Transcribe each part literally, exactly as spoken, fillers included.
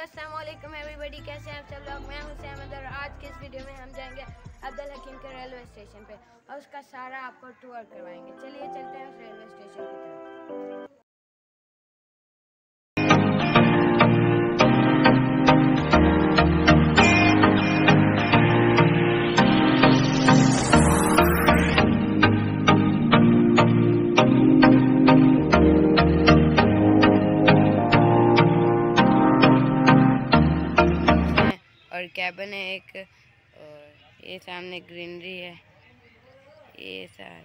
अस्सलाम वालेकुम एवरीबॉडी, कैसे हैं आप सब लोग। मैं हूं सहमद और आज के इस वीडियो में हम जाएंगे अब्दुल हकीम के रेलवे स्टेशन पे और उसका सारा आपको टूर करवाएंगे। चलिए चलते हैं उस रेलवे स्टेशन की तरफ। और कैबिन है एक, और ये सामने ग्रीनरी है, ये सारा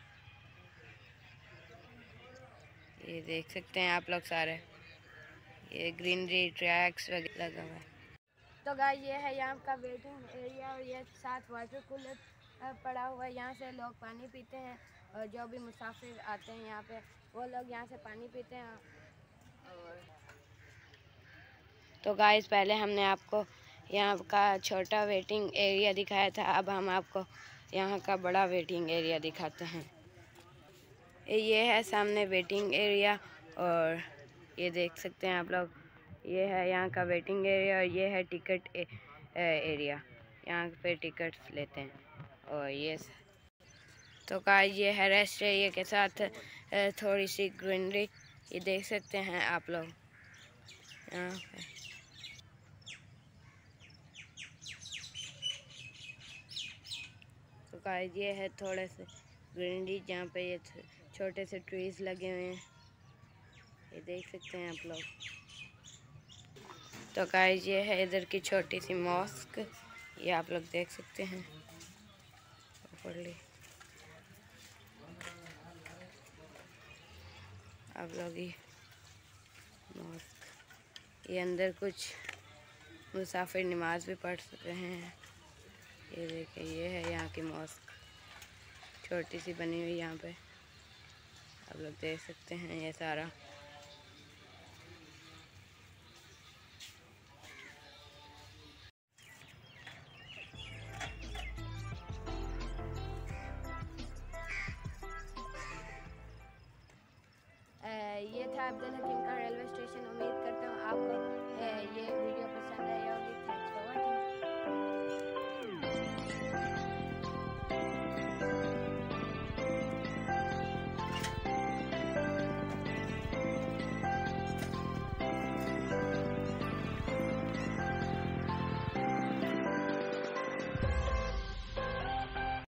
ये देख सकते हैं आप लोग सारे, ये ग्रीनरी ट्रैक्स वगैरह लगा हुआ है। तो गाइस ये है यहाँ का वेटिंग एरिया और ये साथ वाटर कूलर पड़ा हुआ है। यहाँ से लोग पानी पीते हैं और जो भी मुसाफिर आते हैं यहाँ पे वो लोग यहाँ से पानी पीते हैं। और तो गाइस पहले हमने आपको यहाँ का छोटा वेटिंग एरिया दिखाया था, अब हम आपको यहाँ का बड़ा वेटिंग एरिया दिखाते हैं। ये है सामने वेटिंग एरिया और ये देख सकते हैं आप लोग, ये है यहाँ का वेटिंग एरिया और ये है टिकट एरिया, यहाँ पे टिकट्स लेते हैं। और ये तो गाइस ये है रेस्ट एरिया के साथ थोड़ी सी ग्रीनरी, ये देख सकते हैं आप लोग यहाँ पे। तो गाइस ये है थोड़े से ग्रीनरी जहाँ पे ये छोटे से ट्रीज लगे हुए हैं, ये देख सकते हैं आप लोग। तो गाइस ये है इधर की छोटी सी मॉस्क, ये आप लोग देख सकते हैं। आप लोग ये मॉस्क, ये अंदर कुछ मुसाफिर नमाज भी पढ़ रहे हैं। ये देखिए ये है यहाँ की मॉस्क, छोटी सी बनी हुई यहाँ पे, आप लोग देख सकते हैं ये सारा। ये था अब्दुल हकीम का रेलवे स्टेशन। उम्मीद करता हूँ आपको